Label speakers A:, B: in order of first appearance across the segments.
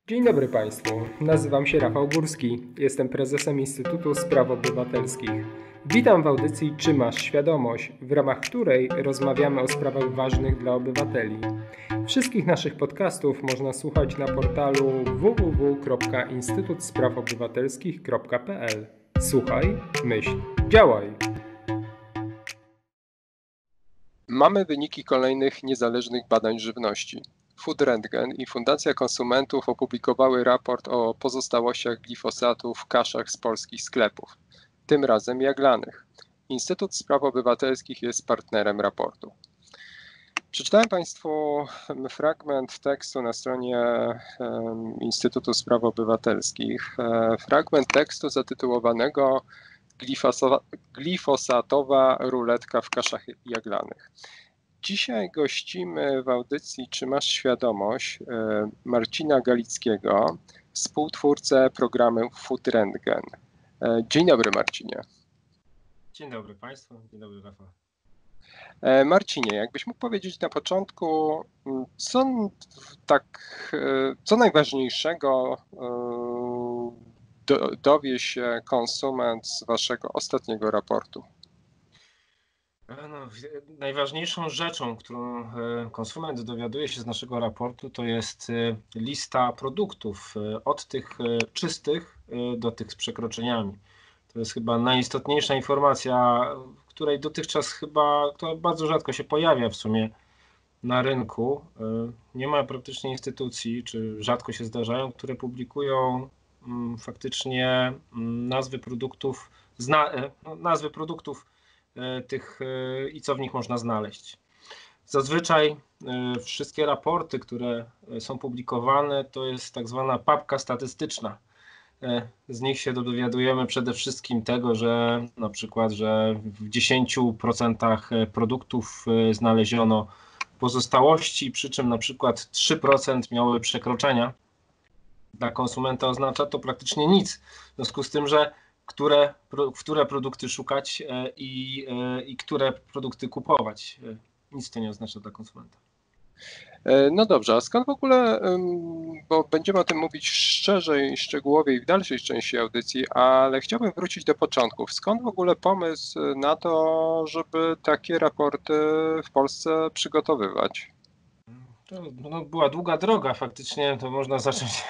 A: Dzień dobry Państwu, nazywam się Rafał Górski, jestem prezesem Instytutu Spraw Obywatelskich. Witam w audycji Czy masz świadomość, w ramach której rozmawiamy o sprawach ważnych dla obywateli. Wszystkich naszych podcastów można słuchać na portalu www.instytutsprawobywatelskich.pl. Słuchaj, myśl, działaj! Mamy wyniki kolejnych niezależnych badań żywności. Food Rentgen i Fundacja Konsumentów opublikowały raport o pozostałościach glifosatu w kaszach z polskich sklepów, tym razem jaglanych. Instytut Spraw Obywatelskich jest partnerem raportu. Przeczytałem Państwu fragment tekstu na stronie Instytutu Spraw Obywatelskich. Fragment tekstu zatytułowanego Glifosatowa ruletka w kaszach jaglanych. Dzisiaj gościmy w audycji Czy masz świadomość Marcina Galickiego, współtwórcę programu Food Rentgen. Dzień dobry Marcinie.
B: Dzień dobry Państwu, dzień dobry Rafał.
A: Marcinie, jakbyś mógł powiedzieć na początku, co najważniejszego dowie się konsument z waszego ostatniego raportu?
B: Najważniejszą rzeczą, którą konsument dowiaduje się z naszego raportu, to jest lista produktów, od tych czystych do tych z przekroczeniami. To jest chyba najistotniejsza informacja, której dotychczas która bardzo rzadko się pojawia w sumie na rynku. Nie ma praktycznie instytucji, czy rzadko się zdarzają, które publikują faktycznie nazwy produktów tych i co w nich można znaleźć. Zazwyczaj wszystkie raporty, które są publikowane, to jest tak zwana papka statystyczna. Z nich się dowiadujemy przede wszystkim tego, że na przykład, że w 10% produktów znaleziono pozostałości, przy czym na przykład 3% miały przekroczenia. Dla konsumenta oznacza to praktycznie nic. W związku z tym, że które produkty szukać i które produkty kupować. Nic to nie oznacza dla konsumenta.
A: No dobrze, a skąd w ogóle, bo będziemy o tym mówić szerzej i szczegółowiej w dalszej części audycji, ale chciałbym wrócić do początków. Skąd w ogóle pomysł na to, żeby takie raporty w Polsce przygotowywać?
B: To była długa droga faktycznie, to można zacząć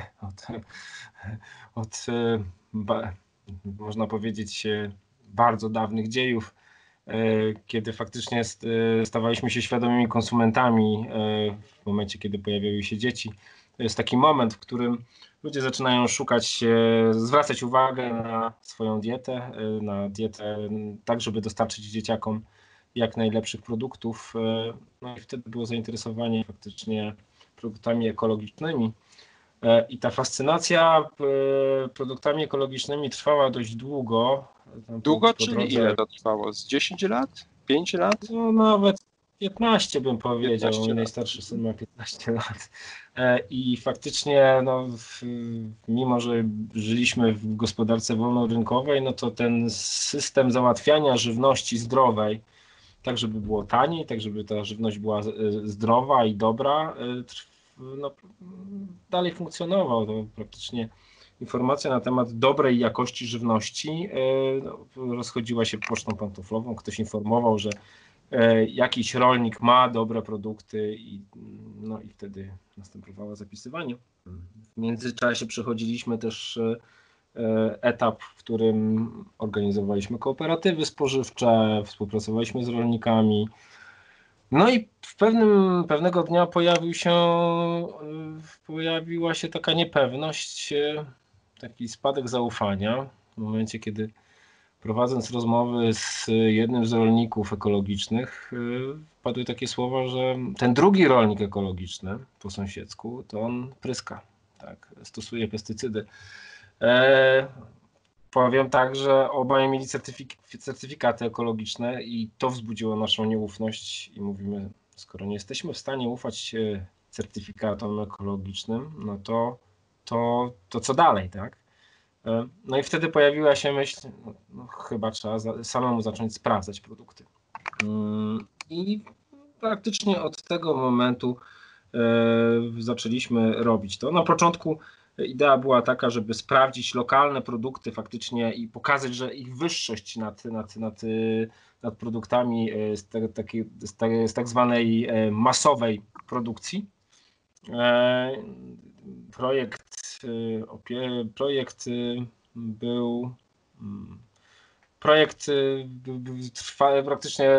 B: od można powiedzieć, bardzo dawnych dziejów, kiedy faktycznie stawaliśmy się świadomymi konsumentami w momencie, kiedy pojawiały się dzieci. To jest taki moment, w którym ludzie zaczynają zwracać uwagę na swoją dietę, tak, żeby dostarczyć dzieciakom jak najlepszych produktów. No i wtedy było zainteresowanie faktycznie produktami ekologicznymi. I ta fascynacja produktami ekologicznymi trwała dość długo.
A: Długo, czyli ile to trwało? Z 10 lat? 5 lat?
B: No nawet 15 bym powiedział. Mój najstarszy syn ma 15 lat. I faktycznie, mimo że żyliśmy w gospodarce wolnorynkowej, no to ten system załatwiania żywności zdrowej, tak żeby było taniej, tak żeby ta żywność była zdrowa i dobra, dalej funkcjonował. To praktycznie informacja na temat dobrej jakości żywności rozchodziła się pocztą pantoflową. Ktoś informował, że jakiś rolnik ma dobre produkty i wtedy następowało zapisywanie. W międzyczasie przechodziliśmy też etap, w którym organizowaliśmy kooperatywy spożywcze, współpracowaliśmy z rolnikami. No i pewnego dnia pojawiła się taka niepewność, taki spadek zaufania w momencie, kiedy prowadząc rozmowy z jednym z rolników ekologicznych, padły takie słowa, że ten drugi rolnik ekologiczny po sąsiedzku, to on pryska, tak, stosuje pestycydy. Powiem tak, że obaj mieli certyfikaty ekologiczne i to wzbudziło naszą nieufność i mówimy, skoro nie jesteśmy w stanie ufać certyfikatom ekologicznym, no to co dalej, tak? No i wtedy pojawiła się myśl, chyba trzeba samemu zacząć sprawdzać produkty. I praktycznie od tego momentu zaczęliśmy robić to. Na początku idea była taka, żeby sprawdzić lokalne produkty faktycznie i pokazać, że ich wyższość nad produktami z tak zwanej masowej produkcji. Projekt trwa praktycznie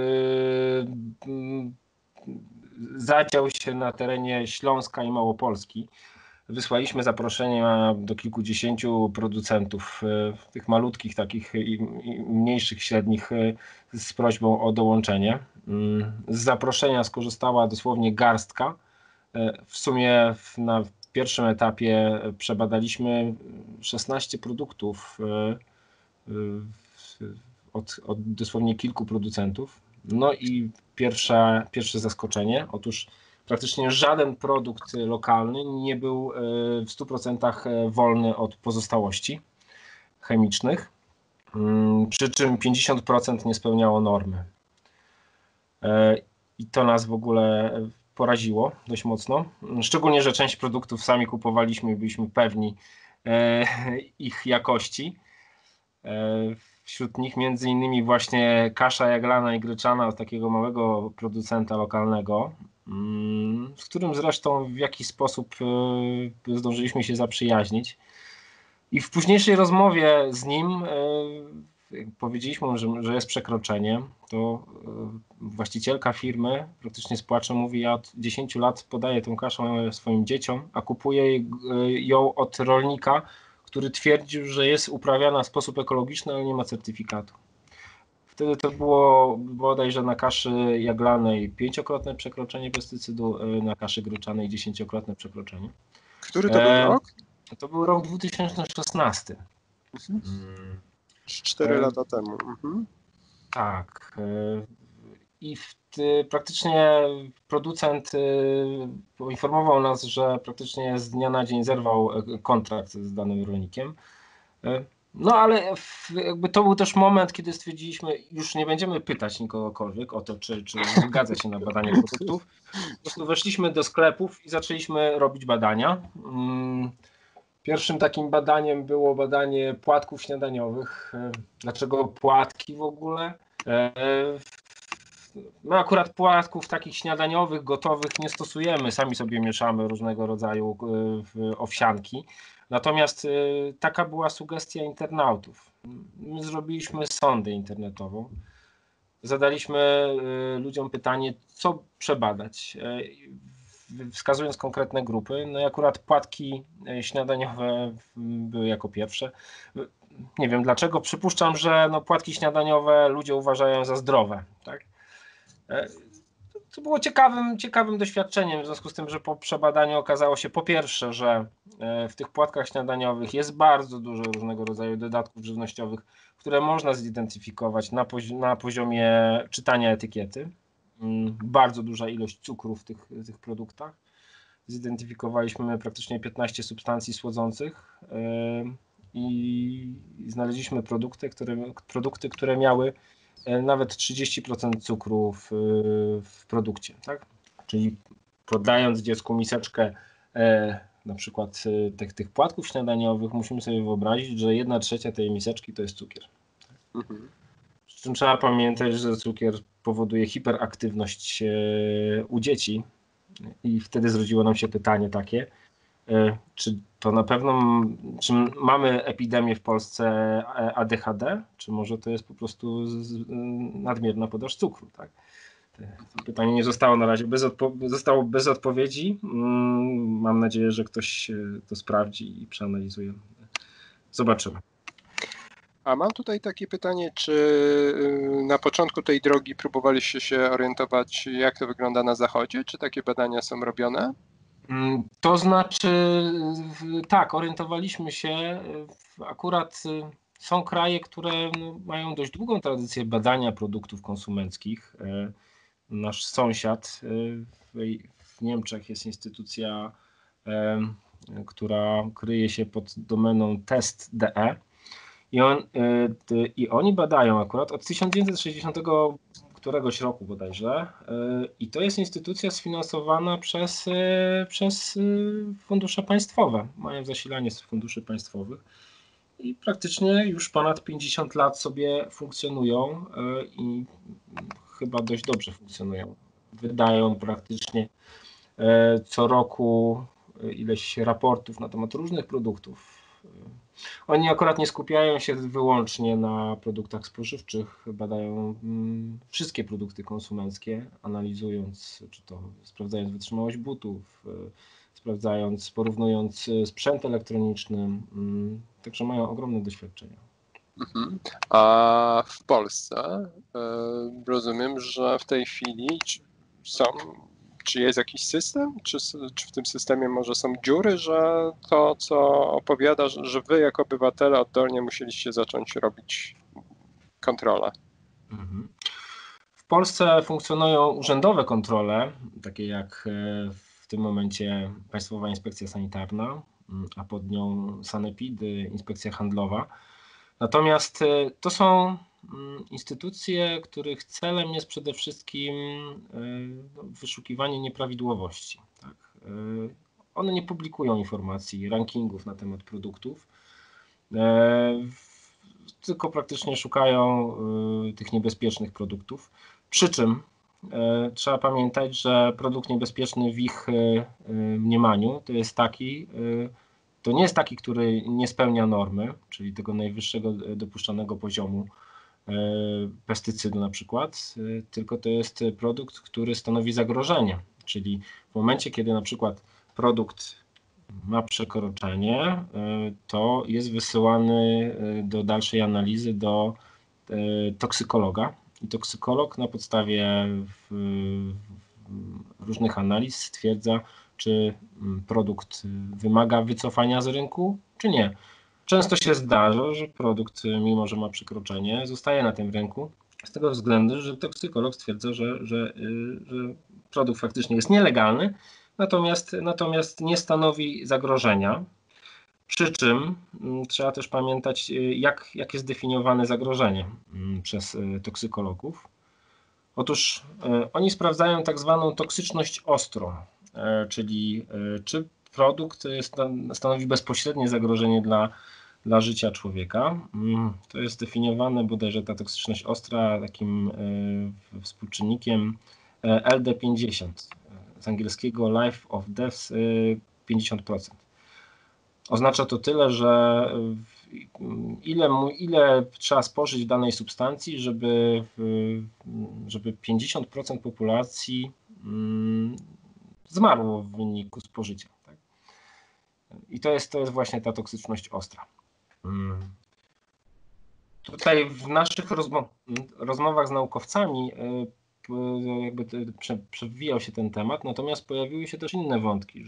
B: zadział się na terenie Śląska i Małopolski. Wysłaliśmy zaproszenia do kilkudziesięciu producentów, tych malutkich, takich i mniejszych, średnich, z prośbą o dołączenie. Z zaproszenia skorzystała dosłownie garstka. W sumie na pierwszym etapie przebadaliśmy 16 produktów od dosłownie kilku producentów. No i pierwsze zaskoczenie. Otóż praktycznie żaden produkt lokalny nie był w 100% wolny od pozostałości chemicznych, przy czym 50% nie spełniało normy. I to nas w ogóle poraziło dość mocno. Szczególnie, że część produktów sami kupowaliśmy i byliśmy pewni ich jakości. Wśród nich między innymi właśnie kasza jaglana i gryczana od takiego małego producenta lokalnego, z którym zresztą w jakiś sposób zdążyliśmy się zaprzyjaźnić. I w późniejszej rozmowie z nim powiedzieliśmy mu, że jest przekroczenie. To właścicielka firmy praktycznie z płaczem mówi: ja od 10 lat podaję tą kaszę swoim dzieciom, a kupuję ją od rolnika, który twierdził, że jest uprawiana w sposób ekologiczny, ale nie ma certyfikatu. Wtedy to było bodajże na kaszy jaglanej 5-krotne przekroczenie pestycydu, na kaszy gryczanej 10-krotne przekroczenie.
A: Który to był rok?
B: To był rok 2016.
A: 4 lata temu.
B: Tak. I praktycznie producent poinformował nas, że praktycznie z dnia na dzień zerwał kontrakt z danym rolnikiem. No ale jakby to był też moment, kiedy stwierdziliśmy, już nie będziemy pytać nikogokolwiek o to, czy zgadza się na badanie produktów. Po prostu weszliśmy do sklepów i zaczęliśmy robić badania. Pierwszym takim badaniem było badanie płatków śniadaniowych. Dlaczego płatki w ogóle? My akurat płatków takich śniadaniowych, gotowych nie stosujemy. Sami sobie mieszamy różnego rodzaju owsianki. Natomiast taka była sugestia internautów. My zrobiliśmy sondę internetową. Zadaliśmy ludziom pytanie, co przebadać, wskazując konkretne grupy. No i akurat płatki śniadaniowe były jako pierwsze. Nie wiem dlaczego. Przypuszczam, że no płatki śniadaniowe ludzie uważają za zdrowe. Tak? To było ciekawym doświadczeniem, w związku z tym, że po przebadaniu okazało się po pierwsze, że w tych płatkach śniadaniowych jest bardzo dużo różnego rodzaju dodatków żywnościowych, które można zidentyfikować na poziomie czytania etykiety. Bardzo duża ilość cukru w tych produktach. Zidentyfikowaliśmy praktycznie 15 substancji słodzących i znaleźliśmy produkty, które miały nawet 30% cukru w produkcie. Tak? Czyli podając dziecku miseczkę na przykład tych płatków śniadaniowych, musimy sobie wyobrazić, że 1/3 tej miseczki to jest cukier. Przy czym trzeba pamiętać, że cukier powoduje hiperaktywność u dzieci i wtedy zrodziło nam się pytanie takie, czy to na pewno, czy mamy epidemię w Polsce ADHD, czy może to jest po prostu nadmierna podaż cukru, tak? To pytanie nie zostało na razie zostało bez odpowiedzi. Mam nadzieję, że ktoś to sprawdzi i przeanalizuje. Zobaczymy.
A: A mam tutaj takie pytanie, czy na początku tej drogi próbowaliście się orientować, jak to wygląda na Zachodzie? Czy takie badania są robione?
B: To znaczy, tak, orientowaliśmy się. Akurat są kraje, które mają dość długą tradycję badania produktów konsumenckich. Nasz sąsiad w Niemczech jest instytucja, która kryje się pod domeną test.de i oni badają akurat od 1960 któregoś roku bodajże i to jest instytucja sfinansowana przez fundusze państwowe. Mają zasilanie z funduszy państwowych i praktycznie już ponad 50 lat sobie funkcjonują i chyba dość dobrze funkcjonują. Wydają praktycznie co roku ileś raportów na temat różnych produktów. Oni akurat nie skupiają się wyłącznie na produktach spożywczych, badają wszystkie produkty konsumenckie, analizując, czy to sprawdzając wytrzymałość butów, porównując sprzęt elektroniczny, także mają ogromne doświadczenia.
A: A w Polsce rozumiem, że w tej chwili czy jest jakiś system, czy w tym systemie może są dziury, że to, co opowiada, że wy jako obywatele oddolnie musieliście zacząć robić kontrolę?
B: W Polsce funkcjonują urzędowe kontrole, takie jak w tym momencie Państwowa Inspekcja Sanitarna, a pod nią sanepidy, Inspekcja Handlowa. Natomiast to są instytucje, których celem jest przede wszystkim wyszukiwanie nieprawidłowości. Tak? One nie publikują informacji, rankingów na temat produktów, tylko praktycznie szukają tych niebezpiecznych produktów. Przy czym trzeba pamiętać, że produkt niebezpieczny w ich mniemaniu to nie jest taki, który nie spełnia normy, czyli tego najwyższego dopuszczanego poziomu pestycydu na przykład, tylko to jest produkt, który stanowi zagrożenie, czyli w momencie, kiedy na przykład produkt ma przekroczenie, to jest wysyłany do dalszej analizy do toksykologa i toksykolog na podstawie różnych analiz stwierdza, czy produkt wymaga wycofania z rynku, czy nie. Często się zdarza, że produkt, mimo że ma przekroczenie, zostaje na tym rynku z tego względu, że toksykolog stwierdza, że produkt faktycznie jest nielegalny, natomiast nie stanowi zagrożenia. Przy czym trzeba też pamiętać, jak jest definiowane zagrożenie przez toksykologów. Otóż oni sprawdzają tak zwaną toksyczność ostrą, czyli czy produkt stanowi bezpośrednie zagrożenie dla życia człowieka. To jest definiowane bodajże ta toksyczność ostra takim współczynnikiem LD50, z angielskiego Life of Death 50%. Oznacza to tyle, że ile trzeba spożyć danej substancji, żeby 50% populacji zmarło w wyniku spożycia. Tak? I to jest właśnie ta toksyczność ostra. Tutaj w naszych rozmowach z naukowcami jakby przewijał się ten temat, natomiast pojawiły się też inne wątki,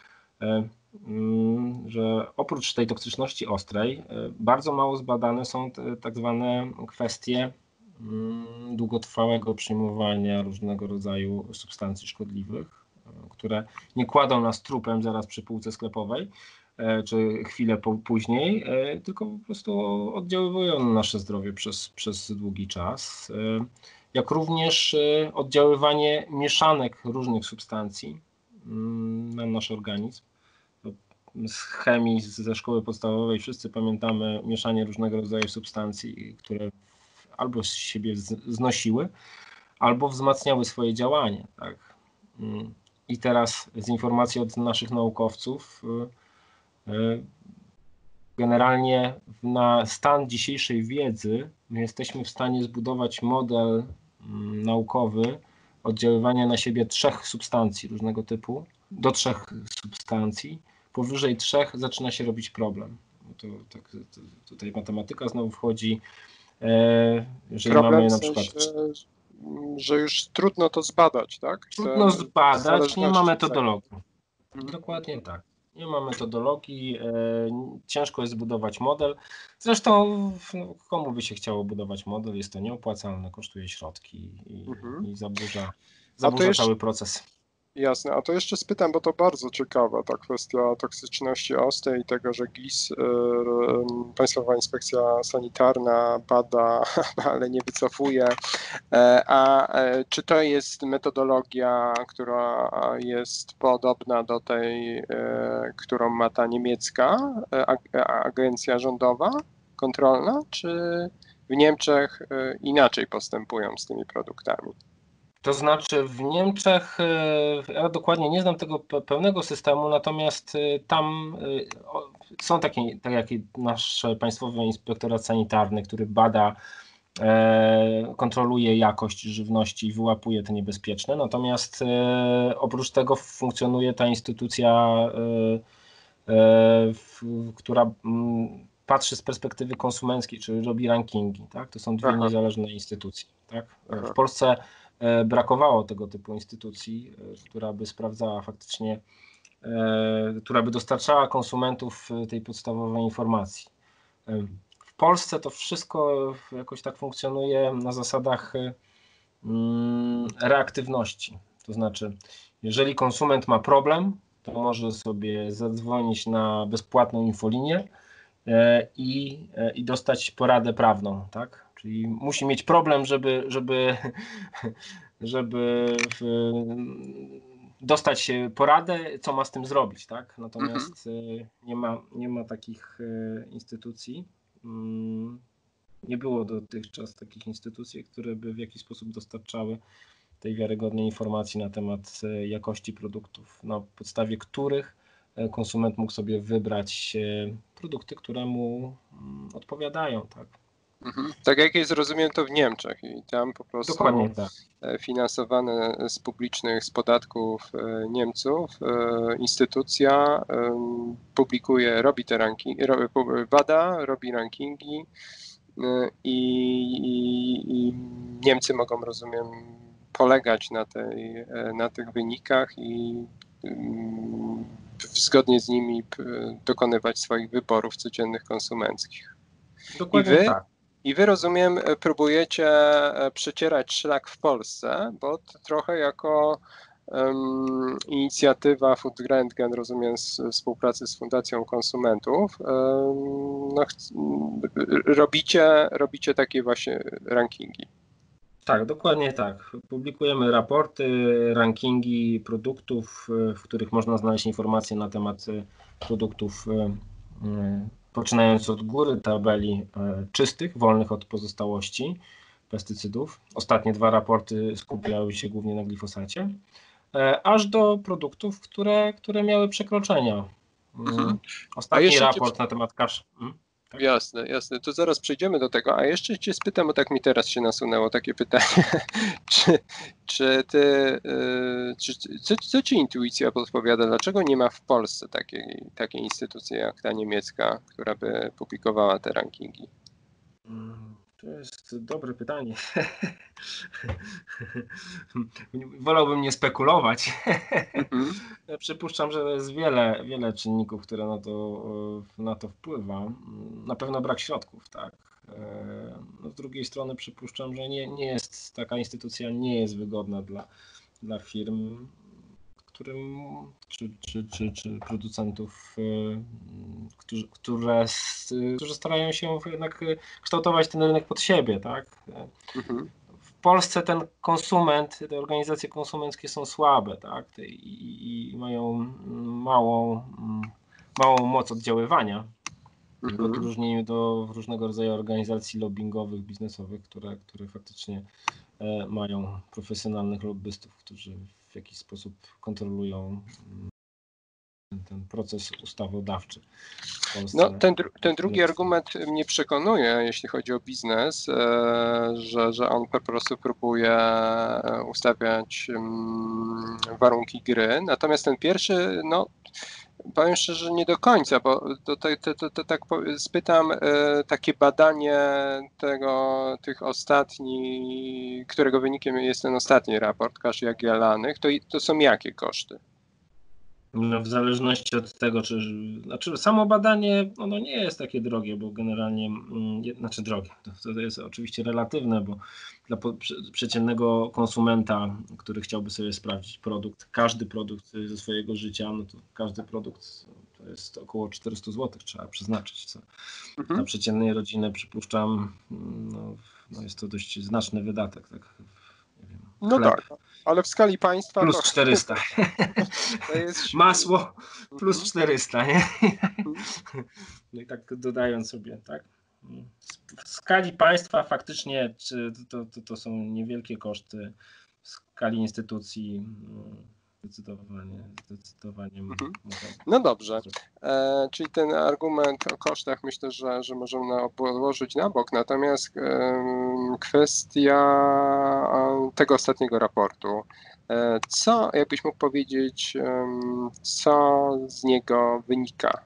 B: że oprócz tej toksyczności ostrej bardzo mało zbadane są tak zwane kwestie długotrwałego przyjmowania różnego rodzaju substancji szkodliwych, które nie kładą nas trupem zaraz przy półce sklepowej czy chwilę później, tylko po prostu oddziaływują na nasze zdrowie przez długi czas. Jak również oddziaływanie mieszanek różnych substancji na nasz organizm. Z chemii ze szkoły podstawowej wszyscy pamiętamy mieszanie różnego rodzaju substancji, które albo z siebie znosiły, albo wzmacniały swoje działanie. Tak? I teraz z informacji od naszych naukowców generalnie na stan dzisiejszej wiedzy my jesteśmy w stanie zbudować model naukowy oddziaływania na siebie 3 substancji różnego typu, do 3 substancji. Powyżej 3 zaczyna się robić problem. Tutaj matematyka znowu wchodzi. Jeżeli
A: problem
B: mamy
A: w
B: na
A: sensie,
B: przykład.
A: że już trudno to zbadać, tak?
B: Trudno zbadać, nie ma metodologii.
A: Mhm.
B: Dokładnie tak. Nie ma metodologii, ciężko jest zbudować model. Zresztą komu by się chciało budować model, jest to nieopłacalne, kosztuje środki i zaburza cały proces.
A: Jasne, a to jeszcze spytam, bo to bardzo ciekawa ta kwestia toksyczności ostej i tego, że GIS, Państwowa Inspekcja Sanitarna bada, ale nie wycofuje. Czy to jest metodologia, która jest podobna do tej, którą ma ta niemiecka agencja rządowa, kontrolna, czy w Niemczech inaczej postępują z tymi produktami?
B: To znaczy w Niemczech, ja dokładnie nie znam tego pełnego systemu, natomiast tam są takie, tak jak nasz Państwowy Inspektorat Sanitarny, który bada, kontroluje jakość żywności i wyłapuje te niebezpieczne, natomiast oprócz tego funkcjonuje ta instytucja, która patrzy z perspektywy konsumenckiej, czyli robi rankingi, tak? To są dwie
A: Aha.
B: niezależne instytucje, tak?
A: Aha.
B: W Polsce brakowało tego typu instytucji, która by sprawdzała faktycznie, która by dostarczała konsumentów tej podstawowej informacji. W Polsce to wszystko jakoś tak funkcjonuje na zasadach reaktywności. To znaczy, jeżeli konsument ma problem, to może sobie zadzwonić na bezpłatną infolinię i dostać poradę prawną, tak? Czyli musi mieć problem, żeby dostać poradę, co ma z tym zrobić, tak? Natomiast nie ma takich instytucji. Nie było dotychczas takich instytucji, które by w jakiś sposób dostarczały tej wiarygodnej informacji na temat jakości produktów, na podstawie których konsument mógł sobie wybrać produkty, które mu odpowiadają, tak?
A: Tak jak jest, rozumiem, to w Niemczech i tam po prostu
B: Dokładnie tak.
A: finansowane z publicznych, z podatków Niemców instytucja publikuje, robi te rankingi, bada, robi rankingi i Niemcy mogą, rozumiem, polegać na tych wynikach i zgodnie z nimi dokonywać swoich wyborów codziennych konsumenckich.
B: Dokładnie tak.
A: I wy, rozumiem, próbujecie przecierać szlak w Polsce, bo to trochę jako inicjatywa Food Rentgen, rozumiem, z współpracy z Fundacją Konsumentów, no, robicie takie właśnie rankingi.
B: Tak, dokładnie tak. Publikujemy raporty, rankingi produktów, w których można znaleźć informacje na temat produktów, poczynając od góry tabeli czystych, wolnych od pozostałości pestycydów. Ostatnie dwa raporty skupiały się głównie na glifosacie, aż do produktów, które miały przekroczenia. Ostatni raport na temat kasz.
A: Tak? Jasne, jasne. To zaraz przejdziemy do tego. A jeszcze cię spytam, bo tak mi teraz się nasunęło takie pytanie. Co ci intuicja podpowiada? Dlaczego nie ma w Polsce takiej instytucji jak ta niemiecka, która by publikowała te rankingi?
B: To jest dobre pytanie. Wolałbym nie spekulować. Przypuszczam, że jest wiele czynników, które na to wpływa. Na pewno brak środków, tak. No, z drugiej strony przypuszczam, że nie jest taka instytucja nie jest wygodna dla firm, czy producentów, którzy starają się jednak kształtować ten rynek pod siebie, tak? W Polsce ten konsument, te organizacje konsumenckie są słabe, tak? I mają małą moc oddziaływania, w odróżnieniu do różnego rodzaju organizacji lobbingowych, biznesowych, które faktycznie mają profesjonalnych lobbystów, którzy w jakiś sposób kontrolują ten proces ustawodawczy w Polsce.
A: No, ten drugi argument mnie przekonuje, jeśli chodzi o biznes, że on po prostu próbuje ustawiać warunki gry. Natomiast ten pierwszy, no powiem szczerze, nie do końca, bo tak spytam, takie badanie którego wynikiem jest ten ostatni raport kasz jagiellonych, to są jakie koszty?
B: No, w zależności od tego, znaczy samo badanie ono nie jest takie drogie, bo generalnie, znaczy drogie, to jest oczywiście relatywne, bo dla przeciętnego konsumenta, który chciałby sobie sprawdzić produkt, każdy produkt ze swojego życia, no to każdy produkt to jest około 400 zł trzeba przeznaczyć, co dla przeciętnej rodziny przypuszczam, no jest to dość znaczny wydatek, tak? Nie wiem,
A: No
B: chleb
A: tak, ale w skali państwa
B: plus 400.
A: to jest...
B: Masło plus 400, nie?
A: Mhm.
B: No i tak dodając sobie, tak? W skali państwa faktycznie to są niewielkie koszty, w skali instytucji zdecydowanie
A: No dobrze, czyli ten argument o kosztach myślę, że możemy odłożyć na bok, natomiast kwestia tego ostatniego raportu. Co, jakbyś mógł powiedzieć, co z niego wynika?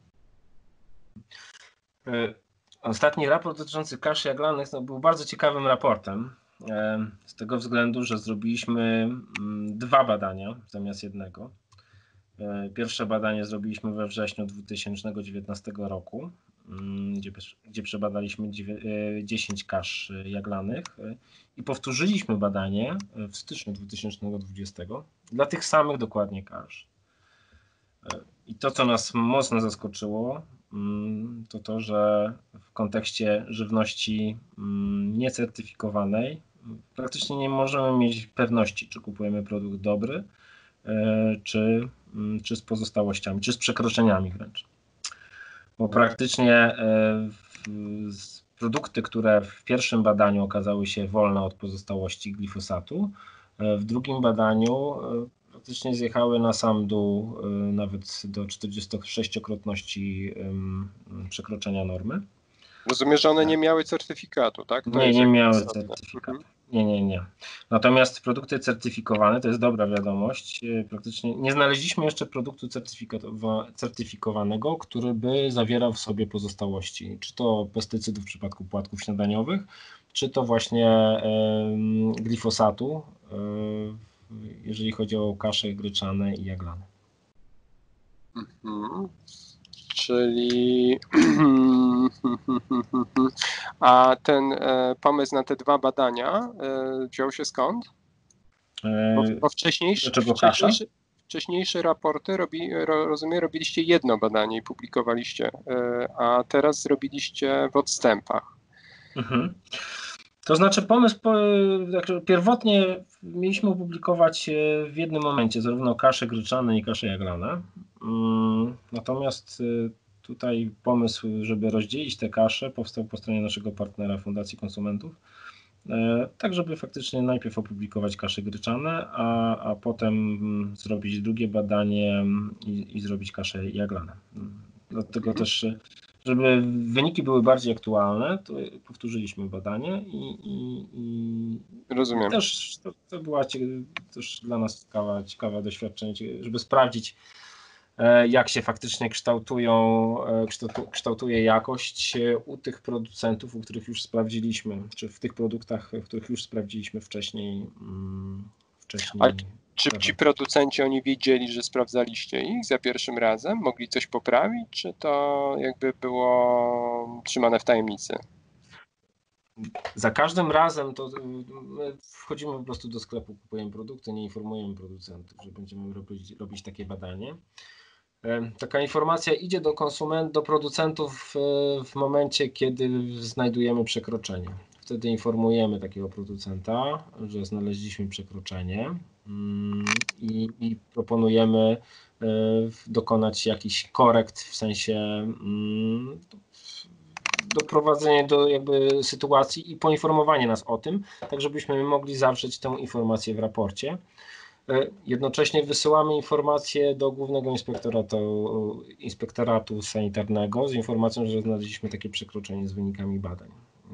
B: Ostatni raport dotyczący kasz jaglanych był bardzo ciekawym raportem, z tego względu, że zrobiliśmy 2 badania zamiast jednego. Pierwsze badanie zrobiliśmy we wrześniu 2019 roku, gdzie przebadaliśmy 10 kasz jaglanych i powtórzyliśmy badanie w styczniu 2020 dla tych samych dokładnie kasz. I to, co nas mocno zaskoczyło, to to, że w kontekście żywności niecertyfikowanej praktycznie nie możemy mieć pewności, czy kupujemy produkt dobry, czy z pozostałościami, czy z przekroczeniami wręcz. Bo praktycznie produkty, które w pierwszym badaniu okazały się wolne od pozostałości glifosatu, w drugim badaniu praktycznie zjechały na sam dół, nawet do 46-krotności przekroczenia normy.
A: Rozumiem, że one nie miały certyfikatu, tak? To
B: nie miały certyfikatu. Nie. Natomiast produkty certyfikowane, to jest dobra wiadomość, praktycznie nie znaleźliśmy jeszcze produktu certyfikowanego, który by zawierał w sobie pozostałości, czy to pestycydów w przypadku płatków śniadaniowych, czy to właśnie glifosatu, jeżeli chodzi o kasze gryczane i jaglane.
A: Czyli a ten pomysł na te 2 badania wziął się skąd? Bo wcześniejsze raporty rozumiem, robiliście jedno badanie i publikowaliście, a teraz zrobiliście w odstępach.
B: To znaczy pomysł, pierwotnie mieliśmy opublikować w jednym momencie zarówno kasze gryczane i kasze jaglane. Natomiast tutaj pomysł, żeby rozdzielić te kasze, powstał po stronie naszego partnera Fundacji Konsumentów, tak żeby faktycznie najpierw opublikować kasze gryczane, a potem zrobić drugie badanie i zrobić kasze jaglane. Dlatego też, żeby wyniki były bardziej aktualne, to powtórzyliśmy badanie i
A: rozumiem.
B: Też to była też dla nas ciekawe doświadczenie, żeby sprawdzić, jak się faktycznie kształtuje jakość u tych producentów, u których już sprawdziliśmy, czy w tych produktach, w których już sprawdziliśmy wcześniej.
A: Ale czy ci producenci, oni wiedzieli, że sprawdzaliście ich za pierwszym razem? Mogli coś poprawić, czy to jakby było trzymane w tajemnicy?
B: Za każdym razem to my wchodzimy po prostu do sklepu, kupujemy produkty, nie informujemy producentów, że będziemy robić takie badanie. Taka informacja idzie do producentów w momencie, kiedy znajdujemy przekroczenie. Wtedy informujemy takiego producenta, że znaleźliśmy przekroczenie i proponujemy dokonać jakichś korekt, w sensie doprowadzenie do jakby sytuacji i poinformowanie nas o tym, tak żebyśmy mogli zawrzeć tę informację w raporcie. Jednocześnie wysyłamy informację do Głównego Inspektoratu Sanitarnego z informacją, że znaleźliśmy takie przekroczenie z wynikami badań.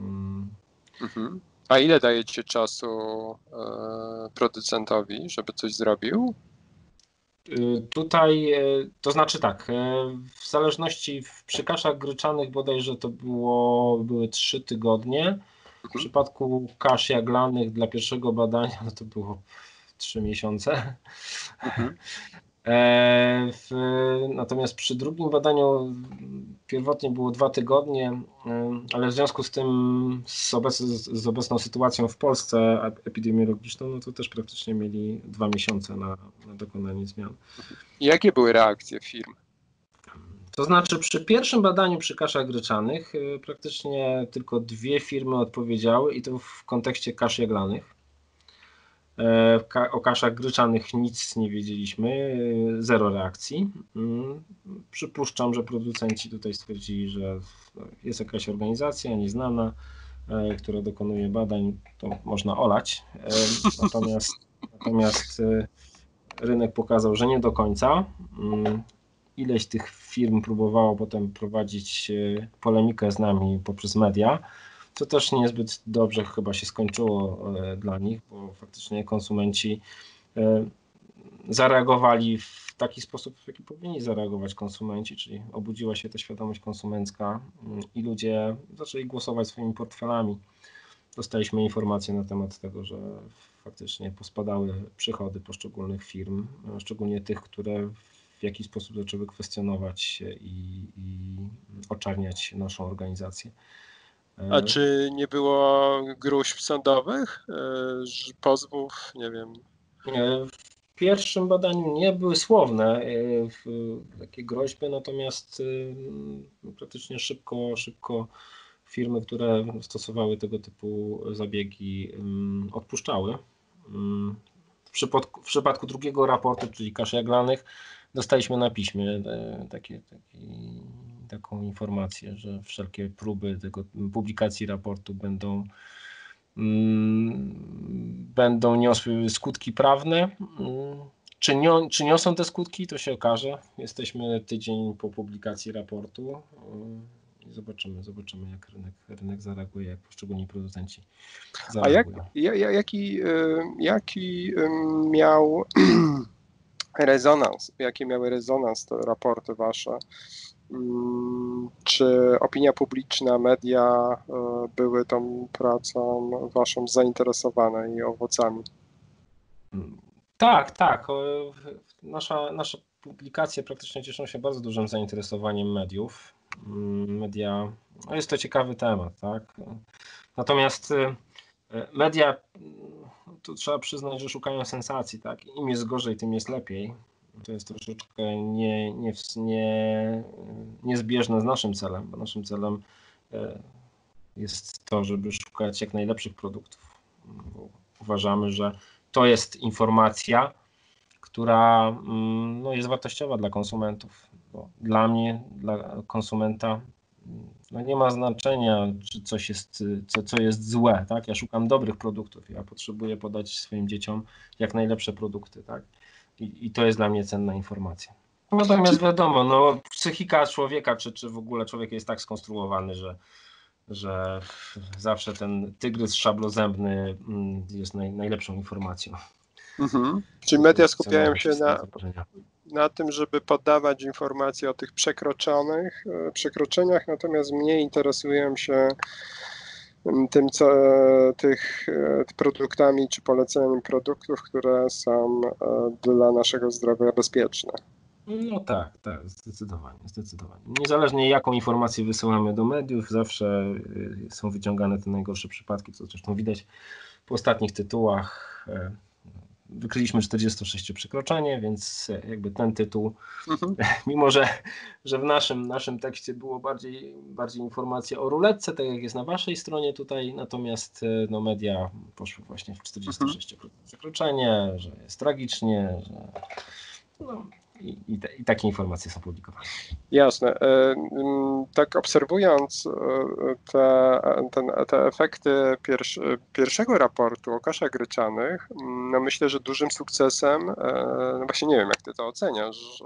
A: A ile dajecie czasu producentowi, żeby coś zrobił?
B: Tutaj, to znaczy tak, w zależności przy kaszach gryczanych bodajże to były 3 tygodnie. W przypadku kasz jaglanych dla pierwszego badania no to było 3 miesiące. Natomiast przy drugim badaniu pierwotnie było 2 tygodnie, ale w związku z tym, z obecną sytuacją w Polsce epidemiologiczną, no to też praktycznie mieli 2 miesiące na dokonanie zmian.
A: Jakie były reakcje firm?
B: To znaczy przy pierwszym badaniu przy kaszach gryczanych praktycznie tylko 2 firmy odpowiedziały i to w kontekście kasz jaglanych. O kaszach gryczanych nic nie wiedzieliśmy, 0 reakcji. Przypuszczam, że producenci tutaj stwierdzili, że jest jakaś organizacja nieznana, która dokonuje badań, to można olać. Natomiast rynek pokazał, że nie do końca. Ileś tych firm próbowało potem prowadzić polemikę z nami poprzez media, co też niezbyt dobrze chyba się skończyło dla nich, bo faktycznie konsumenci zareagowali w taki sposób, w jaki powinni zareagować konsumenci, czyli obudziła się ta świadomość konsumencka i ludzie zaczęli głosować swoimi portfelami. Dostaliśmy informacje na temat tego, że faktycznie pospadały przychody poszczególnych firm, szczególnie tych, które w jakiś sposób zaczęły kwestionować i oczerniać naszą organizację.
A: A czy nie było gróźb sądowych, pozwów, nie wiem?
B: W pierwszym badaniu nie były słowne takie groźby, natomiast praktycznie szybko firmy, które stosowały tego typu zabiegi, odpuszczały. W przypadku drugiego raportu, czyli kasz jaglanych, dostaliśmy na piśmie taką informację, że wszelkie próby publikacji raportu będą niosły skutki prawne. Czy niosą te skutki, to się okaże. Jesteśmy tydzień po publikacji raportu i zobaczymy jak rynek zareaguje, jak poszczególni producenci zareagują.
A: A jaki miał rezonans, jakie miały rezonans te raporty wasze? Czy opinia publiczna, media były tą pracą waszą zainteresowane i owocami?
B: Tak. Nasze publikacje praktycznie cieszą się bardzo dużym zainteresowaniem mediów. Media, no jest to ciekawy temat, tak? Natomiast media, tu trzeba przyznać, że szukają sensacji, tak? Im jest gorzej, tym jest lepiej. To jest troszeczkę niezbieżne z naszym celem, bo naszym celem jest to, żeby szukać jak najlepszych produktów. Bo uważamy, że to jest informacja, która jest wartościowa dla konsumentów. Bo dla mnie, dla konsumenta, nie ma znaczenia, czy coś jest, co jest złe. Tak? Ja szukam dobrych produktów. Ja potrzebuję podać swoim dzieciom jak najlepsze produkty. Tak? I to jest dla mnie cenna informacja. Natomiast wiadomo, psychika człowieka, czy w ogóle człowiek jest tak skonstruowany, że zawsze ten tygrys szablozębny jest najlepszą informacją.
A: Czyli media skupiają się na tym, żeby podawać informacje o tych przekroczeniach, natomiast mniej interesują się tych produktami czy poleceniem produktów, które są dla naszego zdrowia bezpieczne.
B: No tak, zdecydowanie. Niezależnie jaką informację wysyłamy do mediów, zawsze są wyciągane te najgorsze przypadki, co zresztą widać po ostatnich tytułach. Wykryliśmy 46 przekroczenie, więc jakby ten tytuł, mimo że w naszym tekście było bardziej informacja o ruletce, tak jak jest na waszej stronie tutaj, natomiast media poszły właśnie w 46 przekroczenie, że jest tragicznie, że i takie informacje są publikowane.
A: Jasne. Tak obserwując te efekty pierwszego raportu o kaszach gryczanych, myślę, że dużym sukcesem, właśnie nie wiem jak ty to oceniasz,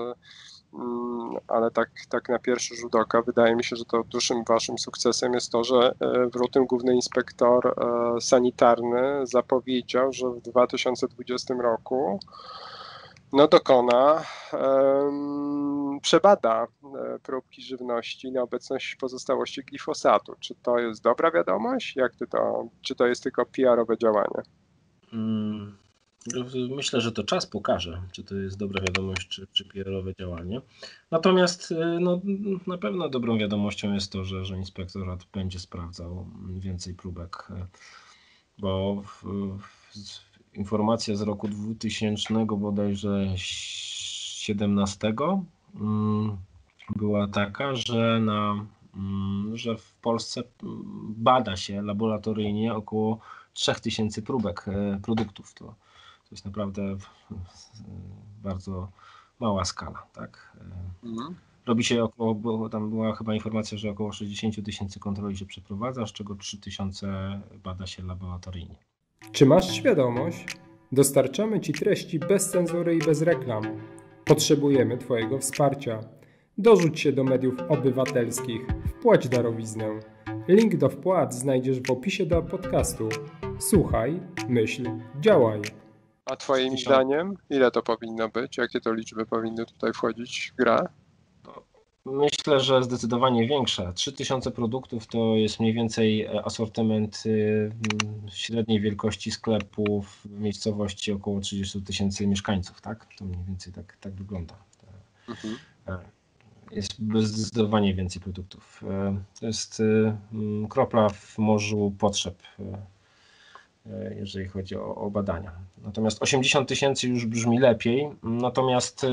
A: ale tak na pierwszy rzut oka wydaje mi się, że to dużym waszym sukcesem jest to, że w lutym główny inspektor sanitarny zapowiedział, że w 2020 roku przebada próbki żywności na obecność pozostałości glifosatu. Czy to jest dobra wiadomość? Czy to jest tylko PR-owe działanie?
B: Myślę, że to czas pokaże, czy to jest dobra wiadomość, czy PR-owe działanie. Natomiast no, na pewno dobrą wiadomością jest to, że inspektorat będzie sprawdzał więcej próbek, bo informacja z roku 2000 bodajże 17 była taka, że w Polsce bada się laboratoryjnie około 3000 próbek produktów. To jest naprawdę bardzo mała skala, tak? Robi się około, bo tam była chyba informacja, że około 60 000 kontroli się przeprowadza, z czego 3000 bada się laboratoryjnie.
C: Czy masz świadomość? Dostarczamy Ci treści bez cenzury i bez reklam. Potrzebujemy Twojego wsparcia. Dorzuć się do mediów obywatelskich. Wpłać darowiznę. Link do wpłat znajdziesz w opisie do podcastu. Słuchaj, myśl, działaj.
A: A Twoim zdaniem, ile to powinno być? Jakie to liczby powinny tutaj wchodzić w grę?
B: Myślę, że zdecydowanie większe. 3000 produktów to jest mniej więcej asortyment średniej wielkości sklepów w miejscowości około 30 000 mieszkańców, tak? To mniej więcej tak wygląda. Jest zdecydowanie więcej produktów. To jest kropla w morzu potrzeb, jeżeli chodzi o badania. Natomiast 80 000 już brzmi lepiej, natomiast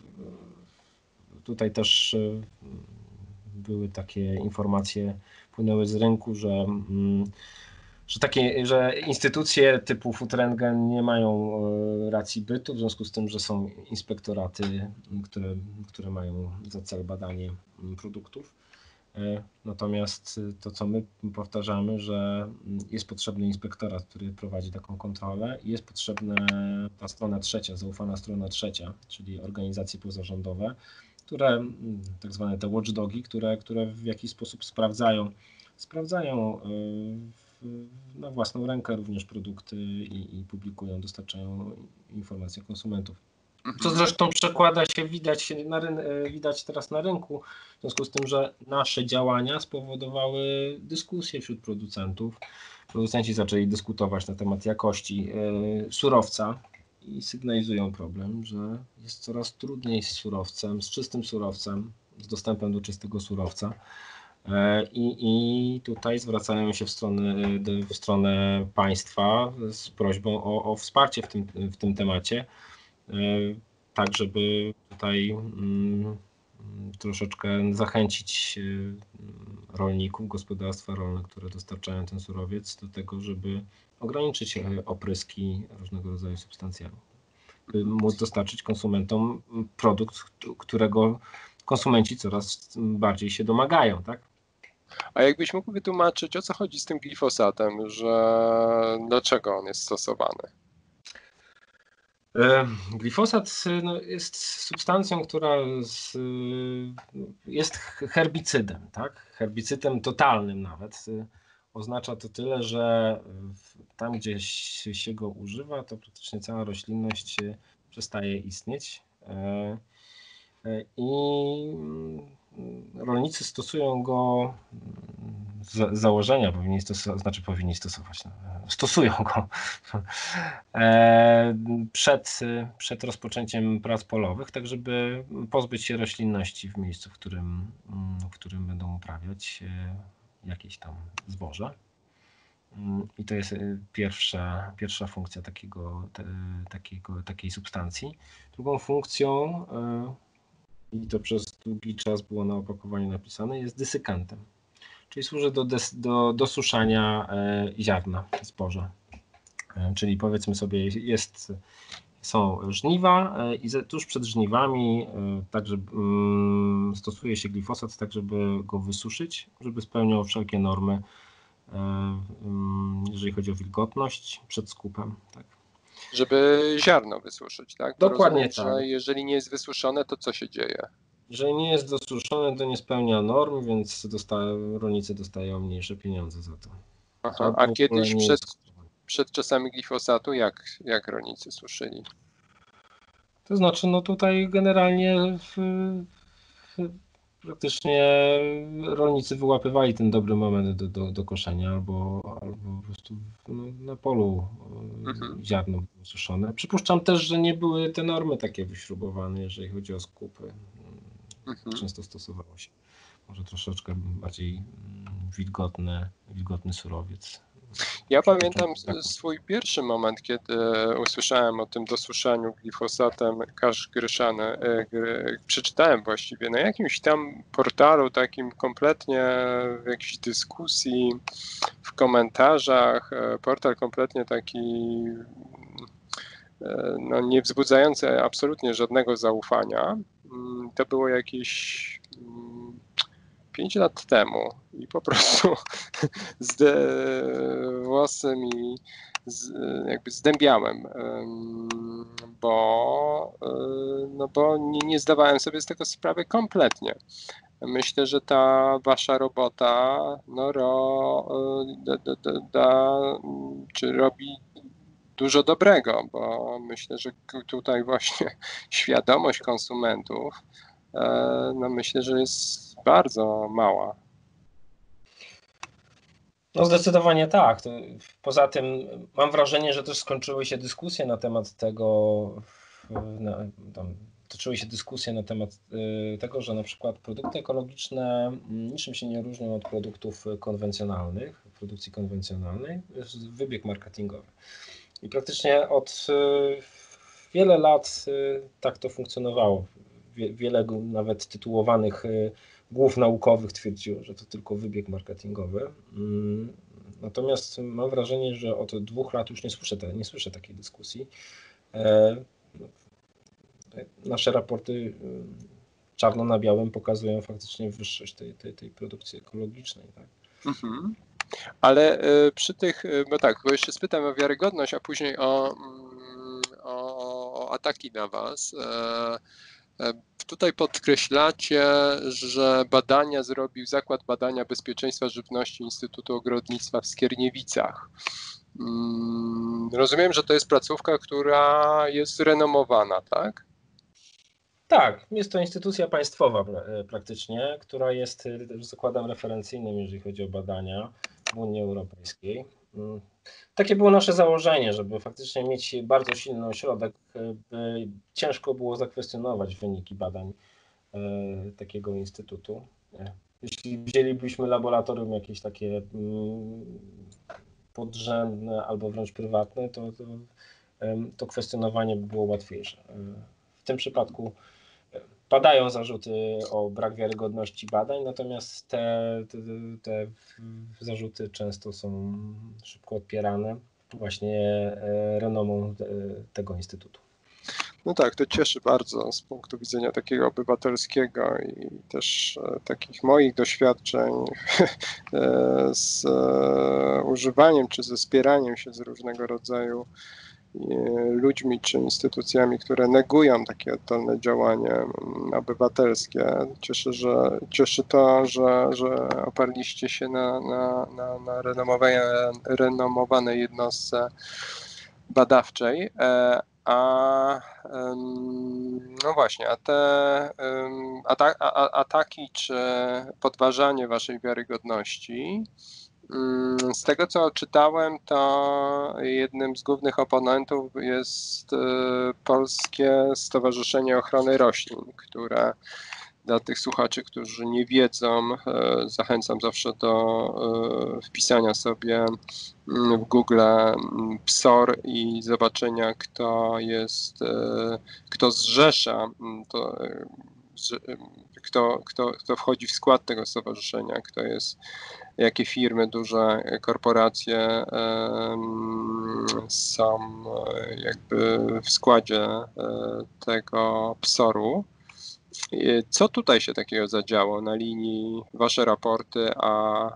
B: tutaj też były takie informacje, płynęły z rynku, że instytucje typu Food Rentgen nie mają racji bytu, w związku z tym, że są inspektoraty, które mają za cel badanie produktów. Natomiast to, co my powtarzamy, że jest potrzebny inspektorat, który prowadzi taką kontrolę i jest potrzebna ta strona trzecia, zaufana strona trzecia, czyli organizacje pozarządowe, które, tak zwane te watchdogi, które w jakiś sposób sprawdzają na własną rękę również produkty i publikują, dostarczają informacje konsumentów. Co zresztą przekłada się, widać teraz na rynku, w związku z tym, że nasze działania spowodowały dyskusję wśród producentów. Producenci zaczęli dyskutować na temat jakości surowca i sygnalizują problem, że jest coraz trudniej z surowcem, z czystym surowcem, z dostępem do czystego surowca. I tutaj zwracają się w stronę państwa z prośbą o wsparcie w tym temacie, tak żeby tutaj troszeczkę zachęcić rolników, gospodarstwa rolne, które dostarczają ten surowiec, do tego, żeby ograniczyć opryski różnego rodzaju substancjami, by móc dostarczyć konsumentom produkt, którego konsumenci coraz bardziej się domagają, tak?
A: A jakbyś mógł wytłumaczyć, o co chodzi z tym glifosatem, że dlaczego on jest stosowany?
B: Glifosat jest substancją, która jest herbicydem, tak? Herbicydem totalnym nawet. Oznacza to tyle, że tam, gdzie się go używa, to praktycznie cała roślinność przestaje istnieć. I rolnicy stosują go z założenia, powinni stosować, stosują go przed rozpoczęciem prac polowych, tak żeby pozbyć się roślinności w miejscu, w którym będą uprawiać jakieś tam zboże. I to jest pierwsza funkcja takiej substancji. Drugą funkcją, i to przez długi czas było na opakowaniu napisane, jest desykantem, czyli służy do dosuszania ziarna zboża. Czyli powiedzmy sobie, są żniwa i tuż przed żniwami także stosuje się glifosat, tak żeby go wysuszyć, żeby spełniał wszelkie normy, jeżeli chodzi o wilgotność przed skupem. Tak.
A: Żeby ziarno wysuszyć, tak?
B: Dokładnie
A: rozumiem,
B: tak.
A: Że jeżeli nie jest wysuszone, to co się dzieje?
B: Jeżeli nie jest dosuszone, to nie spełnia norm, więc rolnicy dostają mniejsze pieniądze za to.
A: Aha, a kiedyś przed czasami glifosatu jak rolnicy suszyli?
B: To znaczy, tutaj generalnie praktycznie rolnicy wyłapywali ten dobry moment do koszenia albo po prostu na polu ziarno było suszone. Przypuszczam też, że nie były te normy takie wyśrubowane, jeżeli chodzi o skupy. Często stosowało się może troszeczkę bardziej wilgotny surowiec.
A: Ja pamiętam swój pierwszy moment, kiedy usłyszałem o tym dosuszaniu glifosatem kasz gryszany. Przeczytałem właściwie na jakimś tam portalu takim kompletnie w jakiejś dyskusji, w komentarzach, portal kompletnie taki no, nie wzbudzający absolutnie żadnego zaufania. To było jakieś 5 lat temu i po prostu włosy mi jakby zdębiałem, bo nie zdawałem sobie z tego sprawy kompletnie. Myślę, że ta wasza robota czy robi dużo dobrego, bo myślę, że tutaj właśnie świadomość konsumentów myślę, że jest bardzo mała.
B: No zdecydowanie tak. Poza tym mam wrażenie, że też skończyły się dyskusje na temat tego, toczyły się dyskusje na temat tego, że na przykład produkty ekologiczne niczym się nie różnią od produktów konwencjonalnych, produkcji konwencjonalnej. Jest wybieg marketingowy. I praktycznie od wiele lat tak to funkcjonowało. Wiele nawet tytułowanych głów naukowych twierdziło, że to tylko wybieg marketingowy. Natomiast mam wrażenie, że od 2 lat już nie słyszę takiej dyskusji. Nasze raporty czarno na białym pokazują faktycznie wyższość tej produkcji ekologicznej. Tak?
A: Mhm. Ale przy tych, bo jeszcze spytam o wiarygodność, a później o ataki na was. Tutaj podkreślacie, że badania zrobił Zakład Badania Bezpieczeństwa Żywności Instytutu Ogrodnictwa w Skierniewicach. Rozumiem, że to jest placówka, która jest renomowana, tak?
B: Tak, jest to instytucja państwowa praktycznie, która jest zakładem referencyjnym, jeżeli chodzi o badania w Unii Europejskiej. Takie było nasze założenie, żeby faktycznie mieć bardzo silny ośrodek, by ciężko było zakwestionować wyniki badań takiego instytutu. Jeśli wzięlibyśmy laboratorium jakieś takie podrzędne albo wręcz prywatne, to kwestionowanie by było łatwiejsze. W tym przypadku padają zarzuty o brak wiarygodności badań, natomiast te zarzuty często są szybko odpierane właśnie renomą tego instytutu.
A: No tak, to cieszy bardzo z punktu widzenia takiego obywatelskiego i też takich moich doświadczeń z używaniem czy ze spieraniem się z różnego rodzaju ludźmi czy instytucjami, które negują takie oddolne działanie obywatelskie. Cieszy to, że oparliście się na renomowanej jednostce badawczej. No właśnie, a te ataki czy podważanie waszej wiarygodności, z tego co czytałem, to jednym z głównych oponentów jest Polskie Stowarzyszenie Ochrony Roślin, które dla tych słuchaczy, którzy nie wiedzą, zachęcam zawsze do wpisania sobie w Google PSOR i zobaczenia, kto zrzesza, kto wchodzi w skład tego stowarzyszenia, jakie firmy, duże korporacje są jakby w składzie tego PSOR-u. Co tutaj się takiego zadziało na linii wasze raporty, a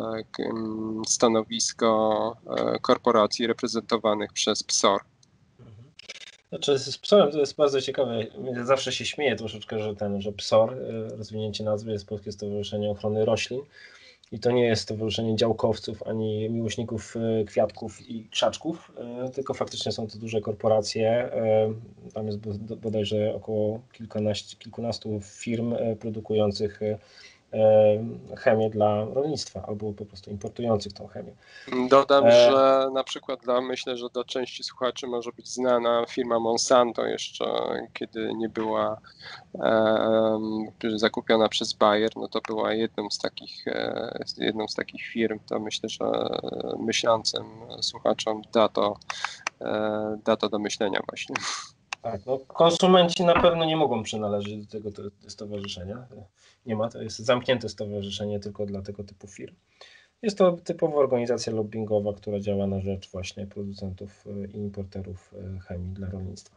A: stanowisko korporacji reprezentowanych przez PSOR?
B: Znaczy z PSOR-em to jest bardzo ciekawe. Zawsze się śmieję troszeczkę, że PSOR, rozwinięcie nazwy jest Polskie Stowarzyszenie Ochrony Roślin, I to nie jest stowarzyszenie działkowców ani miłośników kwiatków i krzaczków, tylko faktycznie są to duże korporacje. Tam jest bodajże około kilkunastu firm produkujących chemię dla rolnictwa albo po prostu importujących tą chemię.
A: Dodam, że na przykład myślę, że dla części słuchaczy może być znana firma Monsanto jeszcze, kiedy nie była zakupiona przez Bayer, no to była jedną z takich firm. To myślę, że myślącym słuchaczom da to do myślenia właśnie.
B: Tak, no konsumenci na pewno nie mogą przynależeć do tego stowarzyszenia. Nie ma, to jest zamknięte stowarzyszenie tylko dla tego typu firm. Jest to typowa organizacja lobbingowa, która działa na rzecz właśnie producentów i importerów chemii dla rolnictwa.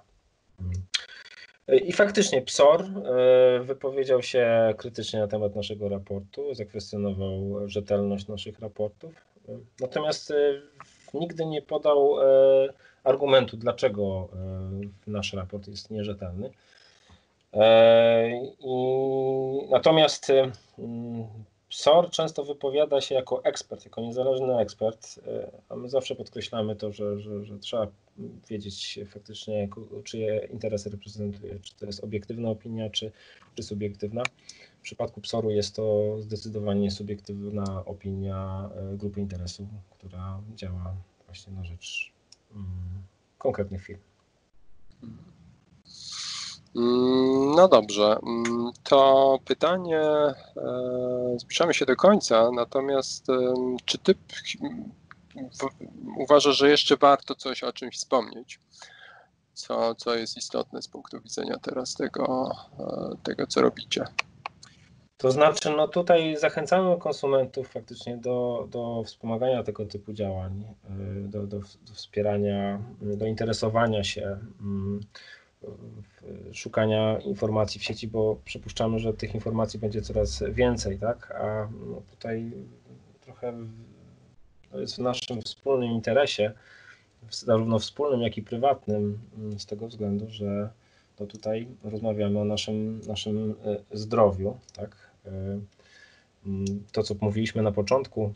B: I faktycznie PSOR wypowiedział się krytycznie na temat naszego raportu, zakwestionował rzetelność naszych raportów, natomiast nigdy nie podał argumentu, dlaczego nasz raport jest nierzetelny. Natomiast PSOR często wypowiada się jako ekspert, jako niezależny ekspert, a my zawsze podkreślamy to, że trzeba wiedzieć faktycznie, czyje interesy reprezentuje, czy to jest obiektywna opinia, czy subiektywna. W przypadku PSOR-u jest to zdecydowanie subiektywna opinia grupy interesu, która działa właśnie na rzecz konkretnych firm.
A: No dobrze, to pytanie, zbliżamy się do końca, natomiast czy ty uważasz, że jeszcze warto coś o czymś wspomnieć, co jest istotne z punktu widzenia teraz tego co robicie?
B: To znaczy, no tutaj zachęcamy konsumentów faktycznie do wspomagania tego typu działań, do wspierania, do interesowania się, szukania informacji w sieci, bo przypuszczamy, że tych informacji będzie coraz więcej, tak? A no tutaj trochę to jest w naszym wspólnym interesie, zarówno wspólnym, jak i prywatnym, z tego względu, że to tutaj rozmawiamy o naszym zdrowiu, tak? To, co mówiliśmy na początku,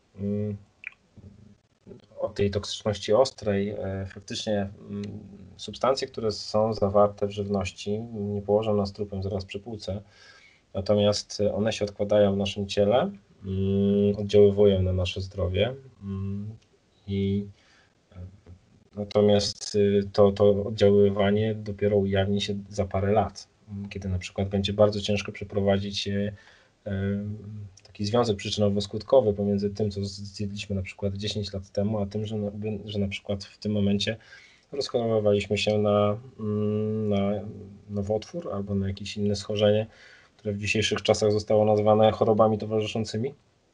B: o tej toksyczności ostrej, faktycznie substancje, które są zawarte w żywności, nie położą nas trupem zaraz przy półce, natomiast one się odkładają w naszym ciele, oddziaływują na nasze zdrowie i natomiast to oddziaływanie dopiero ujawni się za parę lat, kiedy na przykład będzie bardzo ciężko przeprowadzić taki związek przyczynowo-skutkowy pomiędzy tym, co zjedliśmy na przykład 10 lat temu, a tym, że na przykład w tym momencie rozchorowaliśmy się na nowotwór albo na jakieś inne schorzenie, które w dzisiejszych czasach zostało nazwane chorobami towarzyszącymi.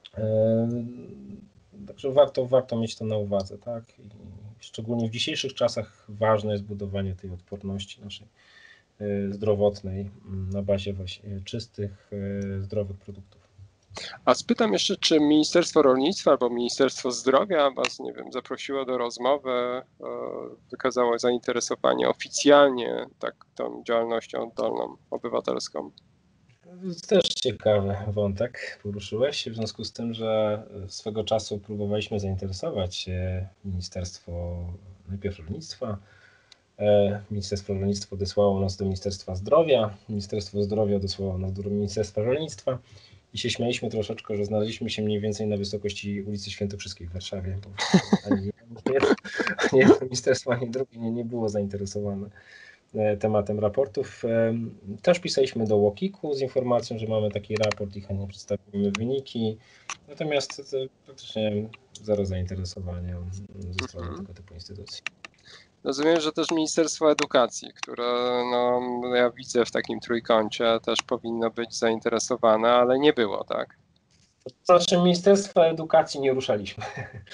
B: Także warto mieć to na uwadze, tak? I szczególnie w dzisiejszych czasach ważne jest budowanie tej odporności naszej zdrowotnej na bazie właśnie czystych, zdrowych produktów.
A: A spytam jeszcze, czy Ministerstwo Rolnictwa albo Ministerstwo Zdrowia was, nie wiem, zaprosiło do rozmowy, wykazało zainteresowanie oficjalnie tą działalnością oddolną obywatelską?
B: Też ciekawy wątek poruszyłeś, w związku z tym, że swego czasu próbowaliśmy zainteresować Ministerstwo najpierw Rolnictwa. Ministerstwo Rolnictwa odesłało nas do Ministerstwa Zdrowia, Ministerstwo Zdrowia odesłało nas do Ministerstwa Rolnictwa i się śmialiśmy troszeczkę, że znaleźliśmy się mniej więcej na wysokości ulicy Świętokrzyskiej w Warszawie, bo ani jedno ministerstwo, ani drugie nie było zainteresowane tematem raportów. Też pisaliśmy do UOKiK-u z informacją, że mamy taki raport i chętnie przedstawimy wyniki, natomiast praktycznie zero zainteresowania ze strony tego typu instytucji.
A: Rozumiem, że też Ministerstwo Edukacji, które ja widzę w takim trójkącie, też powinno być zainteresowane, ale nie było, tak?
B: To znaczy Ministerstwa Edukacji nie ruszaliśmy.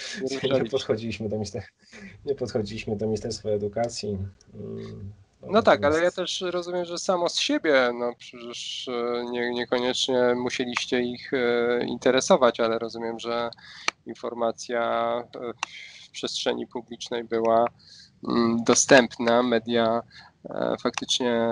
B: Nie podchodziliśmy do Ministerstwa Edukacji.
A: No tak, ale ja też rozumiem, że samo z siebie, przecież niekoniecznie musieliście ich interesować, ale rozumiem, że informacja w przestrzeni publicznej była dostępna, media faktycznie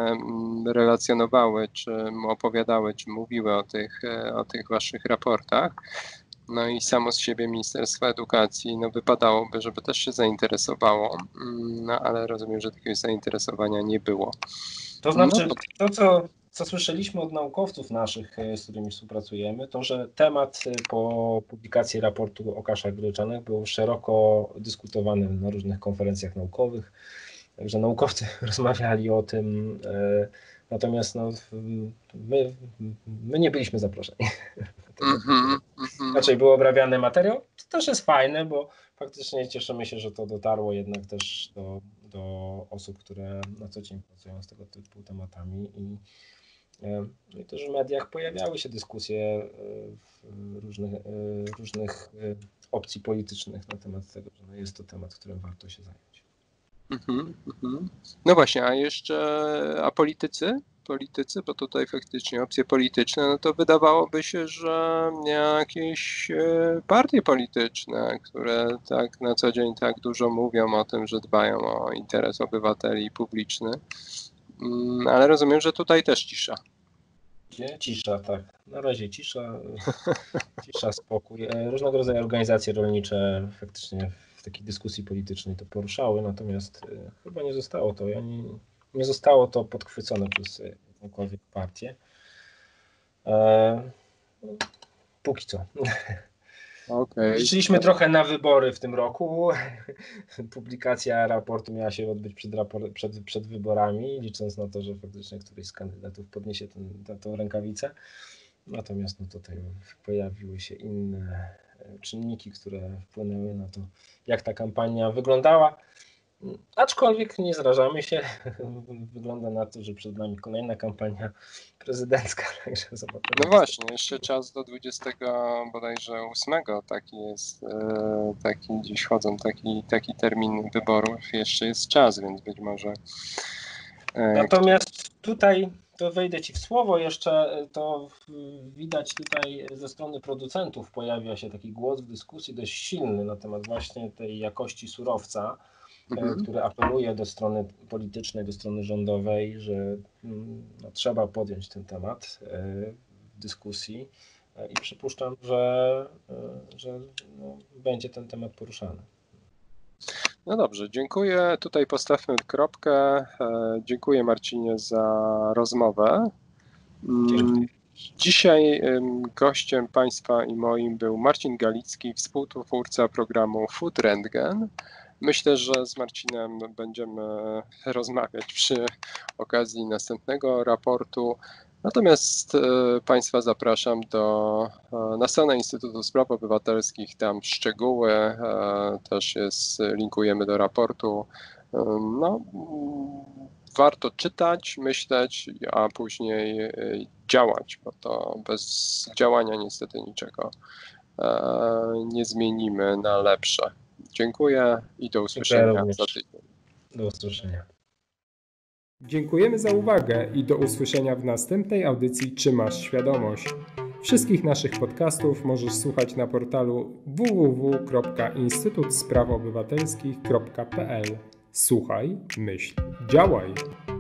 A: relacjonowały, czy opowiadały, czy mówiły o tych waszych raportach. No i samo z siebie Ministerstwo Edukacji, no wypadałoby, żeby też się zainteresowało, no ale rozumiem, że takiego zainteresowania nie było.
B: To znaczy, to co słyszeliśmy od naukowców naszych, z którymi współpracujemy, to że temat po publikacji raportu o kaszach gryczanych był szeroko dyskutowany na różnych konferencjach naukowych, także naukowcy rozmawiali o tym, natomiast no, my nie byliśmy zaproszeni. Raczej był obrabiany materiał, to też jest fajne, bo faktycznie cieszymy się, że to dotarło jednak też do osób, które na co dzień pracują z tego typu tematami i też w mediach pojawiały się dyskusje różnych opcji politycznych na temat tego, że jest to temat, którym warto się zająć.
A: No właśnie, a politycy? Politycy, bo tutaj faktycznie opcje polityczne, no to wydawałoby się, że jakieś partie polityczne, które tak na co dzień tak dużo mówią o tym, że dbają o interes obywateli publiczny, ale rozumiem, że tutaj też cisza.
B: Cisza, tak. Na razie cisza, spokój. Różnego rodzaju organizacje rolnicze faktycznie w takiej dyskusji politycznej to poruszały, natomiast chyba nie zostało to podchwycone przez jakąkolwiek partię. Póki co.
A: Okay.
B: Liczyliśmy trochę na wybory w tym roku. Publikacja raportu miała się odbyć przed wyborami, licząc na to, że faktycznie któryś z kandydatów podniesie tę rękawicę. Natomiast no tutaj pojawiły się inne czynniki, które wpłynęły na to, jak ta kampania wyglądała. Aczkolwiek nie zrażamy się. Wygląda na to, że przed nami kolejna kampania prezydencka. Także zobaczymy.
A: No właśnie, jeszcze czas do 20 bodajże 8, taki jest, taki gdzieś chodzą, taki termin wyborów, jeszcze jest czas, więc być może...
B: Natomiast tutaj, to wejdę Ci w słowo jeszcze, to widać tutaj ze strony producentów pojawia się taki głos w dyskusji dość silny na temat właśnie tej jakości surowca, który apeluje do strony politycznej, do strony rządowej, że no, trzeba podjąć ten temat w dyskusji i przypuszczam, że no, będzie ten temat poruszany.
A: No dobrze, dziękuję. Tutaj postawmy kropkę. Dziękuję Marcinie za rozmowę. Dzisiaj gościem Państwa i moim był Marcin Galicki, współtwórca programu Food Rentgen. Myślę, że z Marcinem będziemy rozmawiać przy okazji następnego raportu. Natomiast Państwa zapraszam na stronę Instytutu Spraw Obywatelskich, tam szczegóły, też linkujemy do raportu. No, warto czytać, myśleć, a później działać, bo to bez działania niestety niczego nie zmienimy na lepsze. Dziękuję i do usłyszenia za tydzień.
B: Do usłyszenia.
C: Dziękujemy za uwagę i do usłyszenia w następnej audycji Czy masz świadomość? Wszystkich naszych podcastów możesz słuchać na portalu www.instytutsprawobywatelskich.pl. Słuchaj, myśl, działaj!